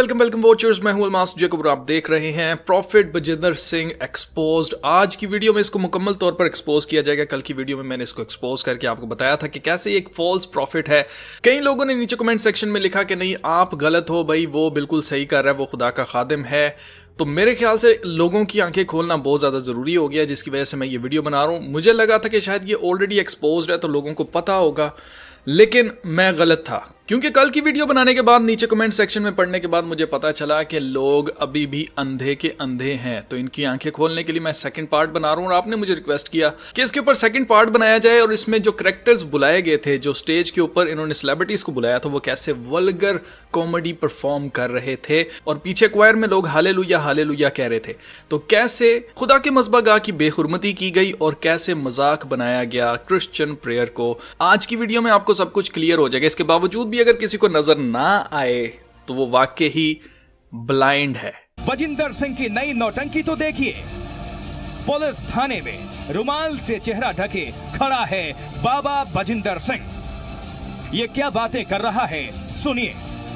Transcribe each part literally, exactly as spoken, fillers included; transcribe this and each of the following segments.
Welcome welcome watchers, मैं हूं Almas Jacob और आप देख रहे हैं प्रॉफिट बजिंदर सिंह एक्सपोज्ड। आज की वीडियो में इसको मुकम्मल तौर पर एक्सपोज किया जाएगा। कल की वीडियो में मैंने इसको एक्सपोज करके आपको बताया था कि कैसे एक फॉल्स प्रॉफिट है। कई लोगों ने नीचे कमेंट सेक्शन में लिखा कि नहीं आप गलत हो भाई, वो बिल्कुल सही कर रहा है, वो खुदा का खादिम है। तो मेरे ख्याल से लोगों की आंखें खोलना बहुत ज़्यादा ज़रूरी हो गया, जिसकी वजह से मैं ये वीडियो बना रहा हूँ। मुझे लगा था कि शायद ये ऑलरेडी एक्सपोज्ड है तो लोगों को पता होगा, लेकिन मैं गलत था, क्योंकि कल की वीडियो बनाने के बाद नीचे कमेंट सेक्शन में पढ़ने के बाद मुझे पता चला कि लोग अभी भी अंधे के अंधे हैं। तो इनकी आंखें खोलने के लिए मैं सेकंड पार्ट बना रहा हूं और आपने मुझे रिक्वेस्ट किया कि इसके ऊपर सेकंड पार्ट बनाया जाए और इसमें जो कैरेक्टर्स बुलाए गए थे, जो स्टेज के ऊपर इन्होंने सेलिब्रिटीज को बुलाया था, वो कैसे वल्गर कॉमेडी परफॉर्म कर रहे थे और पीछे क्वायर में लोग हालेलुया हालेलुया कह रहे थे। तो कैसे खुदा के मज़बा की बेहुरमती की गई और कैसे मजाक बनाया गया क्रिश्चियन प्रेयर को। आज की वीडियो में आपको सब कुछ क्लियर हो जाएगा। इसके बावजूद भी अगर किसी को नजर ना आए तो वो वाकई ही ब्लाइंड है। बजिंदर सिंह की नई नौटंकी तो देखिए। पुलिस थाने में रुमाल से चेहरा ढके खड़ा है बाबा बजिंदर सिंह। ये क्या बातें कर रहा है, सुनिए।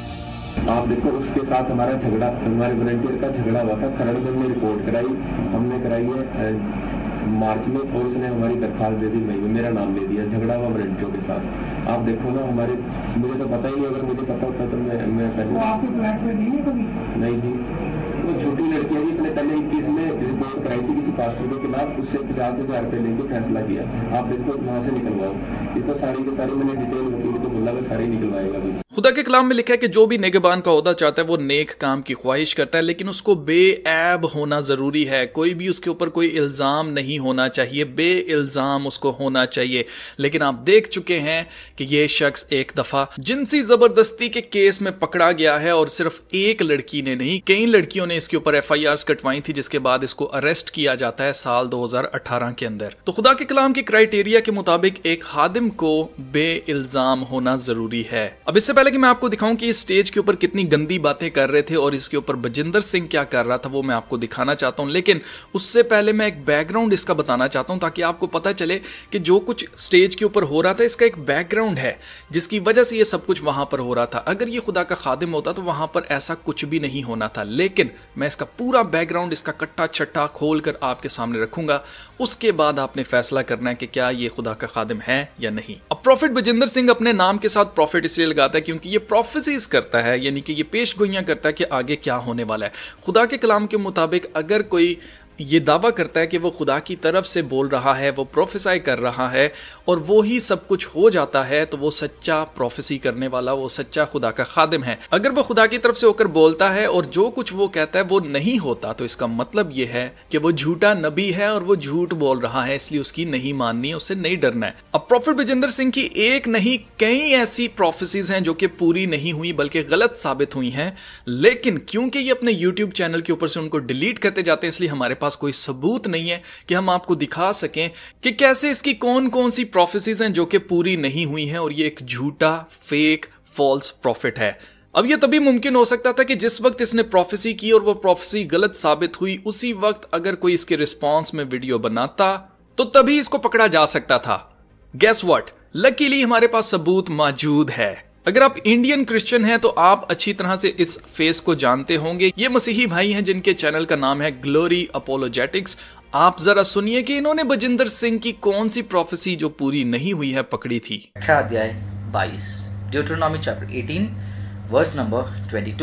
आप देखो, उसके साथ हमारा झगड़ा, हमारे वॉलंटियर का झगड़ा हुआ था। खरड़गढ़ में रिपोर्ट कराई, हमने कराई है मार्च में, और उसने हमारी दरखास्त दे दी मई में, मेरा नाम ले दिया। झगड़ा हुआ वॉलंटियरों के साथ। आप देखो ना, हमारे मुझे तो पता ही नहीं, अगर मुझे पता होता तो मैं मैं पहले तो आपके फ्लैट में दी है कभी? नहीं जी, वो झूठी लड़की है। इसने पहले इक्कीस में रिपोर्ट कराई थी किसी पास्टर के खिलाफ, उससे पचास हजार रुपए लेके फैसला किया। आप देखो वहां से निकलवाओ। ये तो सारी की सारी मैंने डिटेल वकील को बोला, वो सारी निकलवाएगा। खुदा के कलाम में लिखा है कि जो भी नेगबान का ओहदा चाहता है वो नेक काम की ख्वाहिश करता है, लेकिन उसको बेऐब होना जरूरी है। कोई भी उसके ऊपर कोई इल्जाम नहीं होना चाहिए, बे इल्जाम उसको होना चाहिए। लेकिन आप देख चुके हैं कि ये शख्स एक दफा जिनसी जबरदस्ती के केस में पकड़ा गया है, और सिर्फ एक लड़की ने नहीं, कई लड़कियों ने इसके ऊपर एफ आई आर कटवाई थी, जिसके बाद इसको अरेस्ट किया जाता है साल दो हजार अठारह के अंदर। तो खुदा के कलाम के क्राइटेरिया के मुताबिक एक खादिम को बे इल्जाम होना जरूरी है। अब इससे कि मैं आपको दिखाऊं कि इस स्टेज के ऊपर कितनी गंदी बातें कर रहे थे और इसके ऊपर बजिंदर सिंह क्या कर रहा था, वो मैं आपको दिखाना चाहता हूं। लेकिन उससे पहले मैं एक बैकग्राउंड इसका बताना चाहता हूं, ताकि आपको पता चले कि जो कुछ स्टेज के ऊपर हो रहा था इसका एक बैकग्राउंड है, जिसकी वजह से ये सब कुछ वहां पर हो रहा था। अगर ये खुदा का खादिम होता तो वहां पर ऐसा कुछ भी नहीं होना था। लेकिन मैं इसका पूरा बैकग्राउंड, इसका कट्टा छट्टा खोल कर आपके सामने रखूंगा। उसके बाद आपने फैसला करना है कि क्या ये खुदा का खादिम है या नहीं। अब प्रॉफिट बजिंदर सिंह अपने नाम के साथ प्रॉफिट इसलिए लगाता है क्योंकि ये प्रोफेसीज करता है, यानी कि ये पेश गोइयां करता है कि आगे क्या होने वाला है। खुदा के कलाम के मुताबिक अगर कोई ये दावा करता है कि वो खुदा की तरफ से बोल रहा है, वो प्रोफेसाई कर रहा है और वो ही सब कुछ हो जाता है, तो वो सच्चा प्रोफेसी करने वाला, वो सच्चा खुदा का खादिम है। अगर वो खुदा की तरफ से होकर बोलता है और जो कुछ वो कहता है वो नहीं होता, तो इसका मतलब ये है कि वो झूठा नबी है और वो झूठ बोल रहा है, इसलिए उसकी नहीं माननी है, उससे नहीं डरना है। अब प्रॉफिट बजिंदर सिंह की एक नहीं कई ऐसी प्रोफेसीज हैं जो कि पूरी नहीं हुई बल्कि गलत साबित हुई हैं, लेकिन क्योंकि ये अपने यूट्यूब चैनल के ऊपर से उनको डिलीट करते जाते हैं, इसलिए हमारे पास कोई सबूत नहीं है कि हम आपको दिखा सकें कि कैसे इसकी कौन कौन सी प्रोफेसीज हैं जो कि पूरी नहीं हुई हैं और ये एक झूठा फेक फॉल्स प्रॉफिट है। अब ये तभी मुमकिन हो सकता था कि जिस वक्त इसने प्रोफेसी की और वो प्रोफेसी गलत साबित हुई, उसी वक्त अगर कोई इसके रिस्पॉन्स में वीडियो बनाता तो तभी इसको पकड़ा जा सकता था। गेस व्हाट, लकीली हमारे पास सबूत मौजूद है। अगर आप इंडियन क्रिश्चियन हैं तो आप अच्छी तरह से इस फेस को जानते होंगे। ये मसीही भाई हैं जिनके चैनल का नाम है ग्लोरी अपोलोजेटिक्स। आप जरा सुनिए कि इन्होंने बजिंदर सिंह की कौन सी प्रोफेसी जो पूरी नहीं हुई है पकड़ी थी। अध्याय बाईस, ड्यूटरोनॉमी चैप्टर अठारह वर्स नंबर बाईस।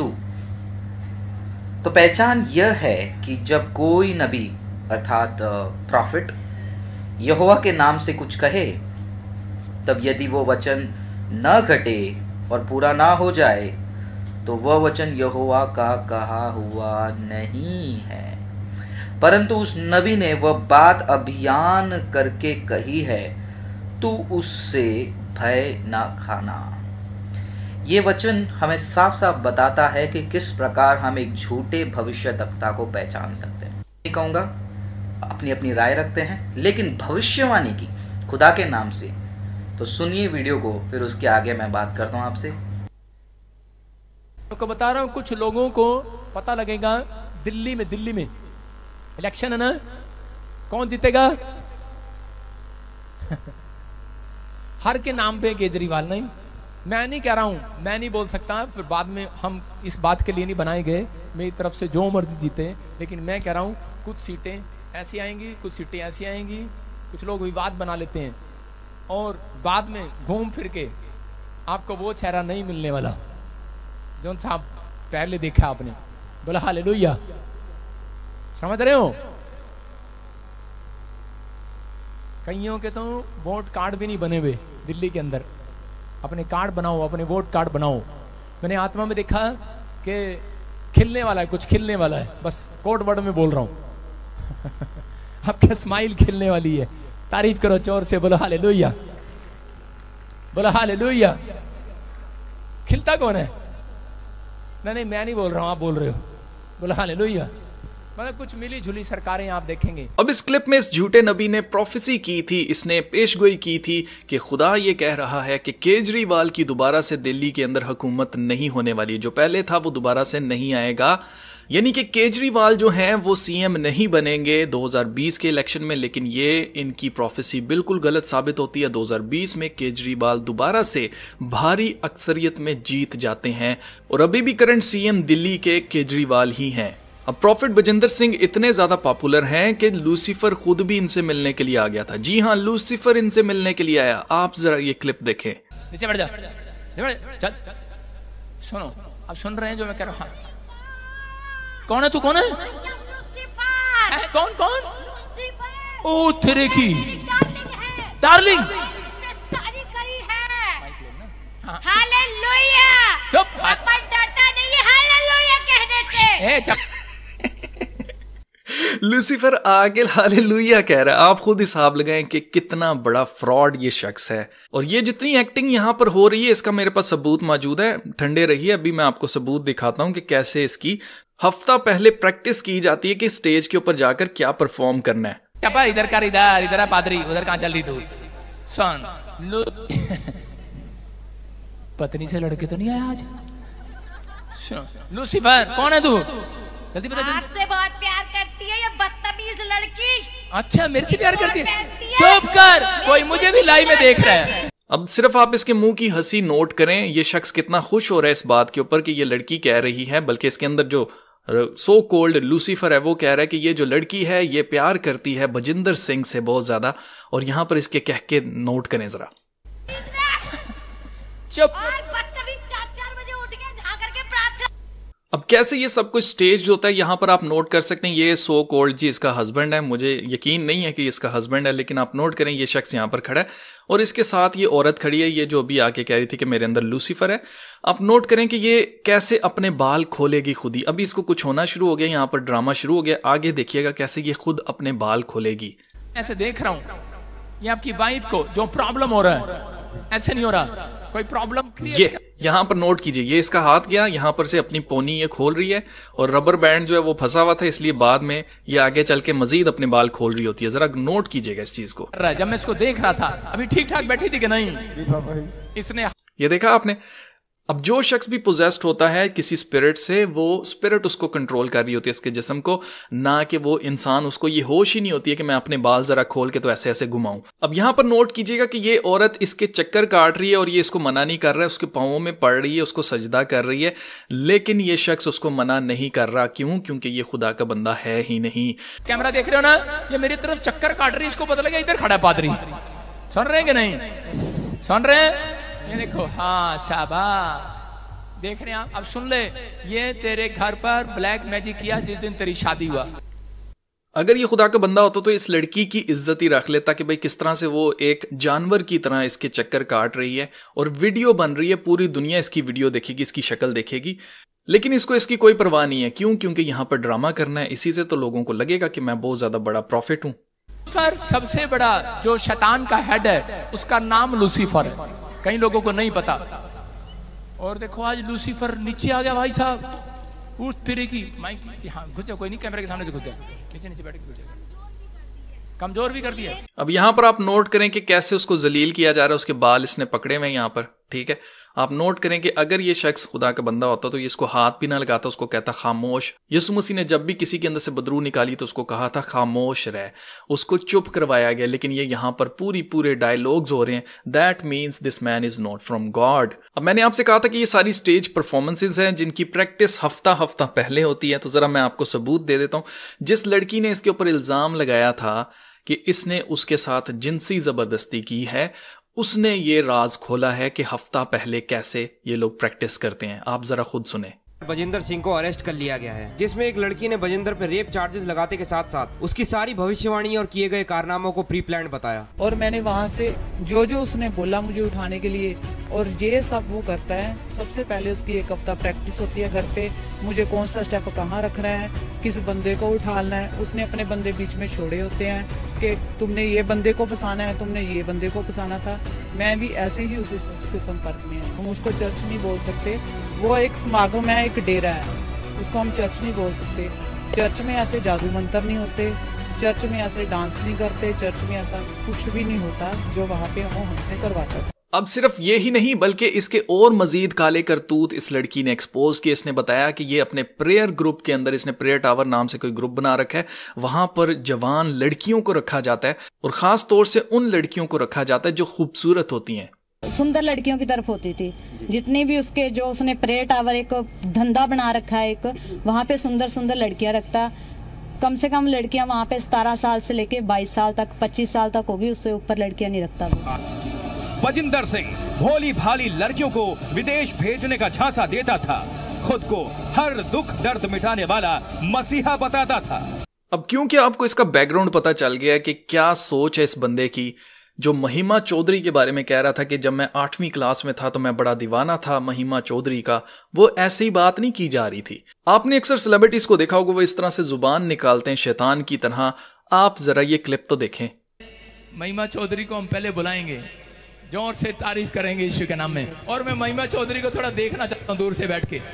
तो पहचान यह है कि जब कोई नबी अर्थात प्रॉफिट यहोवा के नाम से कुछ कहे, तब यदि वो वचन न घटे और पूरा ना हो जाए तो वह वचन यहोवा का कहा हुआ नहीं है, परंतु उस नबी ने वह बात अभियान करके कही है, तू उससे भय ना खाना। ये वचन हमें साफ साफ बताता है कि किस प्रकार हम एक झूठे भविष्यवक्ता को पहचान सकते हैं। नहीं कहूँगा, अपनी अपनी राय रखते हैं, लेकिन भविष्यवाणी की खुदा के नाम से। तो सुनिए वीडियो को, फिर उसके आगे मैं बात करता हूं आपसे। तो बता रहा हूं, कुछ लोगों को पता लगेगा दिल्ली में दिल्ली में इलेक्शन है ना, कौन जीतेगा? हर के नाम पे केजरीवाल नहीं, मैं नहीं कह रहा हूं, मैं नहीं बोल सकता, फिर बाद में हम इस बात के लिए नहीं बनाए गए, मेरी तरफ से जो मर्जी जीते हैं, लेकिन मैं कह रहा हूं कुछ सीटें ऐसी आएंगी, कुछ सीटें ऐसी आएंगी, कुछ लोग विवाद बना लेते हैं और बाद में घूम फिर के आपको वो चेहरा नहीं मिलने वाला जो साहब पहले देखा आपने। बोला हालेलुया, समझ रहे हो? कईयों के तो वोट कार्ड भी नहीं बने हुए दिल्ली के अंदर। अपने कार्ड बनाओ, अपने वोट कार्ड बनाओ। मैंने आत्मा में देखा कि खिलने वाला है, कुछ खिलने वाला है, बस कोड वर्ड में बोल रहा हूं आपका स्माइल खिलने वाली है। तारीफ करो जोर से, बोलो हालेलुया, बोलो हालेलुया। खिलता कौन है? नहीं नहीं मैं नहीं बोल रहा हूं, आप बोल रहे हो। बोलो हालेलुया। मतलब कुछ मिली जुली सरकारें आप देखेंगे। अब इस क्लिप में इस झूठे नबी ने प्रोफेसी की थी, इसने पेशगोई की थी कि खुदा ये कह रहा है कि केजरीवाल की दोबारा से दिल्ली के अंदर हुकूमत नहीं होने वाली, जो पहले था वो दोबारा से नहीं आएगा। यानी कि केजरीवाल जो हैं वो सीएम नहीं बनेंगे दो हज़ार बीस के इलेक्शन में, लेकिन ये इनकी प्रोफेसी बिल्कुल गलत साबित होती है। दो हज़ार बीस में केजरीवाल दोबारा से भारी अक्सरियत में जीत जाते हैं और अभी भी करंट सीएम दिल्ली के केजरीवाल ही हैं। अब प्रॉफिट बजिंदर सिंह इतने ज्यादा पॉपुलर हैं कि लूसीफर खुद भी इनसे मिलने के लिए आ गया था। जी हाँ, लूसीफर इनसे मिलने के लिए आया। आप जरा ये क्लिप देखें। नीचे बैठ जा, चल, चल। सुनो, अब सुन रहे हैं जो मैं कह रहा हूँ। कौन है तू? कौन है? है कौन कौन? ओ तेरे की डार्लिंग सारी करी है। हालेलुया। चुप, अपन डरता नहीं है हालेलुया कहने से। ए चुप। लूसीफर आगे हालेलुया कह रहा है। आप खुद हिसाब लगाएं कि कितना बड़ा फ्रॉड ये शख्स है। और ये जितनी एक्टिंग यहां पर हो रही है इसका मेरे पास सबूत मौजूद है। ठंडे रहिए, अभी मैं आपको सबूत दिखाता हूं कि कैसे इसकी हफ्ता पहले प्रैक्टिस की जाती है कि स्टेज के ऊपर जाकर क्या परफॉर्म करना है। क्या इधर कर, इधर इधर है पादरी, उधर कहां चल रही तू? सुन, पत्नी से लड़के तो नहीं आया आज? लूसीफर कौन है तू? जल्दी बता। आपसे बहुत प्यार करती है ये बदतमीज लड़की। अच्छा, मेरे से प्यार करती है? चुप कर, कोई मुझे भी लाइव में देख रहा है। अब सिर्फ आप इसके मुंह की हंसी नोट करें, ये शख्स कितना खुश हो रहा है इस बात के ऊपर कि ये लड़की कह रही है, बल्कि इसके अंदर जो सो कोल्ड लूसीफर है वो कह रहा है कि ये जो लड़की है ये प्यार करती है बजिंदर सिंह से बहुत ज्यादा। और यहां पर इसके कह के नोट करें जरा। चुप। अब कैसे ये सब कुछ स्टेज होता है यहां पर आप नोट कर सकते हैं। ये सो कोल्ड जी इसका हस्बैंड है, मुझे यकीन नहीं है कि इसका हस्बैंड है, लेकिन आप नोट करें ये शख्स यहां पर खड़ा है और इसके साथ ये औरत खड़ी है, ये जो अभी आके कह रही थी कि मेरे अंदर लूसीफर है। आप नोट करें कि ये कैसे अपने बाल खोलेगी खुद ही। अभी इसको कुछ होना शुरू हो गया, यहां पर ड्रामा शुरू हो गया। आगे देखिएगा कैसे ये खुद अपने बाल खोलेगी। ऐसे देख रहा हूं ये आपकी वाइफ को जो प्रॉब्लम हो रहा है, ऐसे नहीं हो रहा कोई प्रॉब्लम। ये यहां पर नोट कीजिए, ये इसका हाथ गया, यहां पर से अपनी पोनी ये खोल रही है और रबर बैंड जो है वो फंसा हुआ था, इसलिए बाद में ये आगे चल के मजीद अपने बाल खोल रही होती है। जरा नोट कीजिएगा इस चीज को। जब मैं इसको देख रहा था अभी ठीक ठाक बैठी थी कि नहीं, इसने ये देखा आपने। अब जो शख्स भी पोजेस्ड होता है किसी स्पिरिट से, वो स्पिरिट उसको कंट्रोल कर रही होती है इसके जिस्म को, ना कि वो इंसान। उसको ये होश ही नहीं होती है कि मैं अपने बाल जरा खोल के तो ऐसे ऐसे घुमाऊं। अब यहां पर नोट कीजिएगा कि ये औरत इसके चक्कर काट रही है और ये इसको मना नहीं कर रहा है, उसके पांवों में पड़ रही है, उसको सजदा कर रही है, लेकिन ये शख्स उसको मना नहीं कर रहा। क्यों? क्योंकि ये खुदा का बंदा है ही नहीं। कैमरा देख रहे हो ना, ये मेरी तरफ चक्कर काट रही है, इसको पता लगा इधर खड़ा पादरी। सुन रहे हैं कि नहीं? सुन रहे हैं? ये देखो, हाँ शाबाश, देख रहे हैं आप। अब सुन ले, ये तेरे घर पर ब्लैक मैजिक किया जिस दिन तेरी शादी हुआ। अगर ये खुदा का बंदा होता तो इस लड़की की इज्जत ही रख लेता कि भाई किस तरह से वो एक जानवर की तरह इसके चक्कर काट रही है और वीडियो बन रही है, पूरी दुनिया इसकी वीडियो देखेगी, इसकी शक्ल देखेगी, लेकिन इसको इसकी कोई परवाह नहीं है। क्यों? क्योंकि यहां पर ड्रामा करना है। इसी से तो लोगों को लगेगा कि मैं बहुत ज्यादा बड़ा प्रॉफिट हूं। लूसीफर सबसे बड़ा जो शैतान का हेड है उसका नाम लूसीफर है, कई लोगों को नहीं पता। और देखो आज लूसीफर नीचे आ गया भाई साहब, उठ तेरे की माइक। हाँ घुस जा, कोई नहीं, कैमरे के सामने से घुस जा, नीचे नीचे बैठ के घुस जा, कमजोर भी कर दिया। अब यहां पर आप नोट करें कि कैसे उसको जलील किया जा रहा है, उसके बाल इसने पकड़े हुए यहाँ पर, ठीक है। आप नोट करें कि अगर ये शख्स खुदा का बंदा होता तो ये इसको हाथ भी ना लगाता, उसको कहता खामोश। यीशु मसीह ने जब भी किसी के अंदर से बदरू निकाली तो उसको कहा था खामोश रह, उसको चुप करवाया गया। लेकिन ये यहाँ पर पूरी पूरे डायलॉग्स हो रहे हैं, that means this man is not from God. अब मैंने आपसे कहा था कि ये सारी स्टेज परफॉर्मेंसेज हैं जिनकी प्रैक्टिस हफ्ता हफ्ता पहले होती है। तो जरा मैं आपको सबूत दे देता हूं। जिस लड़की ने इसके ऊपर इल्जाम लगाया था कि इसने उसके साथ जिनसी जबरदस्ती की है, उसने ये राज खोला है कि हफ्ता पहले कैसे ये लोग प्रैक्टिस करते हैं। आप जरा खुद सुने। बजिंदर सिंह को अरेस्ट कर लिया गया है, जिसमें एक लड़की ने बजिंदर पर रेप चार्जेस लगाते के साथ साथ उसकी सारी भविष्यवाणी और किए गए कारनामों को प्री प्लान बताया। और मैंने वहाँ से जो जो उसने बोला मुझे उठाने के लिए, और ये सब वो करता है। सबसे पहले उसकी एक हफ्ता प्रैक्टिस होती है घर पे, मुझे कौन सा स्टेप कहाँ रखना है, किस बंदे को उठाना है। उसने अपने बंदे बीच में छोड़े होते हैं कि तुमने ये बंदे को फंसाना है, तुमने ये बंदे को फंसाना था। मैं भी ऐसे ही उसी उसके संपर्क में है। हम उसको चर्च नहीं बोल सकते, वो एक समागम है, एक डेरा है, उसको हम चर्च नहीं बोल सकते। चर्च में ऐसे जादू मंत्र नहीं होते, चर्च में ऐसे डांस नहीं करते, चर्च में ऐसा कुछ भी नहीं होता जो वहाँ पे वो हमसे करवाता था। अब सिर्फ ये ही नहीं बल्कि इसके और मजीद काले करतूत इस लड़की ने एक्सपोज किए। इसने बताया कि ये अपने प्रेयर ग्रुप के अंदर, इसने प्रेयर टावर नाम से कोई ग्रुप बना रखा है, वहां पर जवान लड़कियों को रखा जाता है और खास तौर से उन लड़कियों को रखा जाता है जो खूबसूरत होती हैं, सुंदर लड़कियों की तरफ होती थी। जितनी भी उसके जो उसने प्रेयर टावर एक धंधा बना रखा है, एक वहाँ पे सुंदर सुंदर लड़कियां रखता। कम से कम लड़कियां वहाँ पे सतारह साल से लेके बाईस साल तक, पच्चीस साल तक होगी, उससे ऊपर लड़कियां नहीं रखता वो। बजिंदर सिंह भोली भाली लड़कियों को विदेश भेजने का झांसा देता था, खुद को हर दुख दर्द मिटाने वाला मसीहा बताता था। अब क्योंकि आपको इसका बैकग्राउंड पता चल गया कि क्या सोच है इस बंदे की, जो महिमा चौधरी के बारे में कह रहा था कि जब मैं आठवीं क्लास में था तो मैं बड़ा दीवाना था महिमा चौधरी का, वो ऐसी बात नहीं की जा रही थी। आपने अक्सर सेलिब्रिटीज को देखा होगा, वो इस तरह से जुबान निकालते हैं शैतान की तरह। आप जरा ये क्लिप तो देखें। महिमा चौधरी को हम पहले बुलाएंगे, जोर से तारीफ करेंगे यीशु के नाम में। और मैं महिमा चौधरी को थोड़ा देखना चाहता हूँ दूर से बैठ के,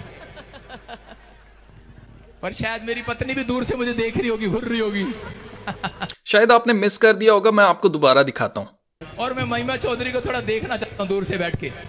पर शायद मेरी पत्नी भी दूर से मुझे देख रही होगी, घूर रही होगी। शायद आपने मिस कर दिया होगा, मैं आपको दोबारा दिखाता हूं। और मैं महिमा चौधरी को थोड़ा देखना चाहता हूं दूर से बैठ के।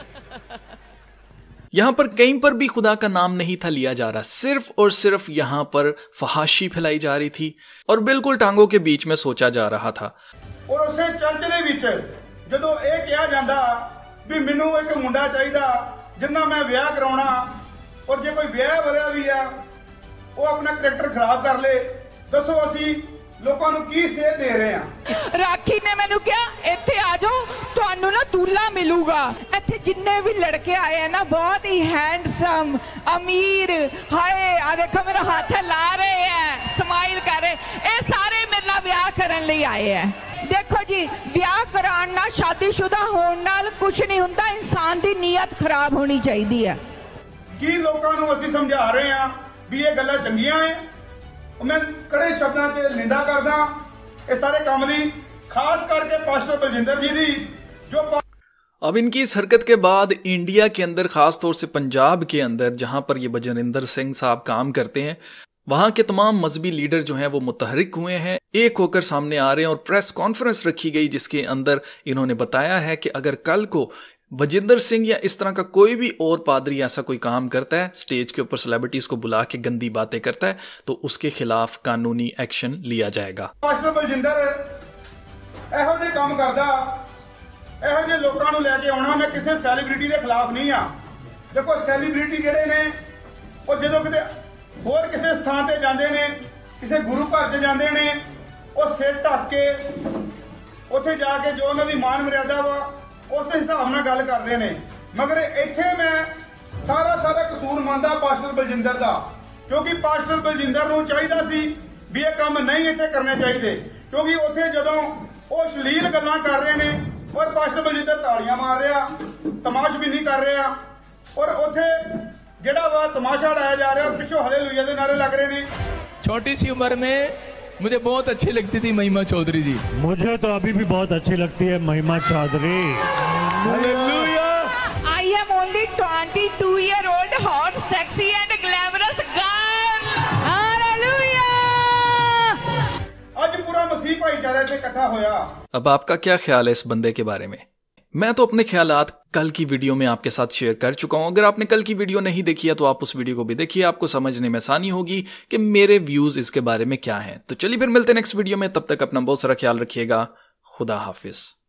यहां पर कहीं पर भी खुदा का नाम नहीं था लिया जा रहा, सिर्फ और सिर्फ यहां पर फहाशी फैलाई जा रही थी और बिल्कुल टांगों के बीच में सोचा जा रहा था। और उसे चर्च ਦੇ ਵਿੱਚ ਜਦੋਂ ਇਹ ਕਿਹਾ ਜਾਂਦਾ ਵੀ ਮੈਨੂੰ ਇੱਕ ਮੁੰਡਾ ਚਾਹੀਦਾ ਜਿੰਨਾ ਮੈਂ ਵਿਆਹ ਕਰਾਉਣਾ, ਔਰ ਜੇ ਕੋਈ ਵਿਆਹ ਵਾਲਾ ਵੀ ਆ ਉਹ ਆਪਣਾ ਕਰੈਕਟਰ ਖਰਾਬ ਕਰ ਲੇ, ਦੱਸੋ ਅਸੀਂ ਲੋਕਾਂ ਨੂੰ ਕੀ ਸੇਧ ਦੇ ਰਹੇ ਆ। ਰਾਖੀ ਨੇ ਮੈਨੂੰ ਕਿਹਾ ਇੱਥੇ ਆ ਜਾਓ, ਤੁਹਾਨੂੰ ਨਾ दूल्हा मिलूगा। ਇੱਥੇ जिन्ने भी लड़के आए हैं ना बहुत ही हैंडसम, अमीर, हाय आ देखो मेरा हाथ ला रहे हैं, स्माइल कर रहे, ये सारे मेरे नाल ਵਿਆਹ ਕਰਨ ਲਈ ਆਏ हैं। देखो जी ਵਿਆਹ ਕਰਾਉਣ ਨਾਲ, शादीशुदा ਹੋਣ ਨਾਲ ਕੁਝ ਨਹੀਂ ਹੁੰਦਾ, ਇਨਸਾਨ ਦੀ ਨੀਅਤ ਖਰਾਬ ਹੋਣੀ ਚਾਹੀਦੀ ਹੈ। ਕੀ ਲੋਕਾਂ ਨੂੰ ਅਸੀਂ ਸਮਝਾ ਰਹੇ ਆ ਵੀ ਇਹ ਗੱਲਾਂ ਚੰਗੀਆਂ ਐ? मैं कड़े शब्दों से निंदा करदा इस सारे काम दी, खास करके पास्टर बलजिंदर जी दी जो। अब इनकी इस हरकत के बाद इंडिया के अंदर, खास तौर से पंजाब के अंदर जहां पर ये बजिंदर सिंह साहब काम करते हैं, वहां के तमाम मजहबी लीडर जो हैं वो मुतहरिक हुए हैं, एक होकर सामने आ रहे हैं और प्रेस कॉन्फ्रेंस रखी गई जिसके अंदर इन्होंने बताया है कि अगर कल को बजिंदर सिंह या इस तरह का कोई भी और पादरी ऐसा कोई काम करता है, स्टेज के ऊपर सेलिब्रिटीज को बुला के गंदी बातें करता है, तो उसके खिलाफ कानूनी एक्शन लिया जाएगा। पास्टर बलजिंदर ਇਹੋ ਜਿਹੇ ਕੰਮ ਕਰਦਾ, ਇਹੋ ਜਿਹੇ ਲੋਕਾਂ ਨੂੰ ਲੈ ਕੇ ਆਉਣਾ। ਮੈਂ ਕਿਸੇ ਸੈਲੀਬ੍ਰਿਟੀ ਦੇ ਖਿਲਾਫ ਨਹੀਂ ਆ। ਦੇਖੋ ਸੈਲੀਬ੍ਰਿਟੀ ਜਿਹੜੇ ਨੇ ਉਹ ਜਦੋਂ ਕਿਤੇ ਹੋਰ ਕਿਸੇ ਸਥਾਨ ਤੇ ਜਾਂਦੇ ਨੇ, ਕਿਸੇ ਗੁਰੂ ਘਰ 'ਚ ਜਾਂਦੇ ਨੇ, ਉਹ ਸਿਰ ਢੱਕ ਕੇ ਉੱਥੇ ਜਾ ਕੇ ਜੋ ਉਹਨਾਂ ਦੀ ਮਾਨ ਮਰਿਆਦਾ ਵਾ उस हिसाब नाल गल करते हैं। मगर इत्थे मैं सारा सारा कसूर मानदा पास्टर बलजिंदर दा, क्योंकि पास्टर बलजिंदर नूं चाहीदा सी भी ये काम नहीं इत्थे करने चाहिए, क्योंकि उत्थे जदों वो अश्लील गल्लां कर रहे ने और पास्टर बलजिंदर ताड़ियां मार रहा, तमाशबीनी कर रहा, और उत्थे जिहड़ा वा तमाशा उड़ाया जा रहा, पिछों हालेलुया दे नारे लग रहे ने। छोटी सी उम्र में मुझे बहुत अच्छी लगती थी महिमा चौधरी जी। मुझे तो अभी भी बहुत अच्छी लगती है Mahima Chaudhary. Hallelujah. I am only twenty-two year old hot sexy and glamorous girl। Hallelujah. आज पूरा मसीह भाईचारा से इकट्ठा होया। अब आपका क्या ख्याल है इस बंदे के बारे में? मैं तो अपने ख्यालात कल की वीडियो में आपके साथ शेयर कर चुका हूं। अगर आपने कल की वीडियो नहीं देखी है तो आप उस वीडियो को भी देखिए, आपको समझने में आसानी होगी कि मेरे व्यूज इसके बारे में क्या हैं। तो चलिए फिर मिलते हैं नेक्स्ट वीडियो में, तब तक अपना बहुत सारा ख्याल रखिएगा। खुदा हाफिज।